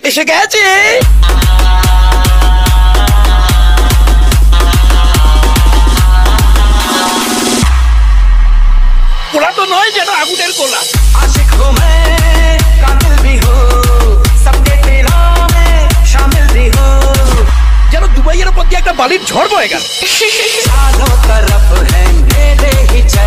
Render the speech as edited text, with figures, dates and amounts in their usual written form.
এসে গেছে। কোলা তো নয়, যেন আগুনের কোলা। आशिक हूँ मैं, कातिल भी हूँ, सबके दिलों में शामिल भी हूँ। যেন দুবাইয়ের উপর দিয়ে একটা বালির ঝড় বয়ে গেল। चारों तरफ है मेरे ही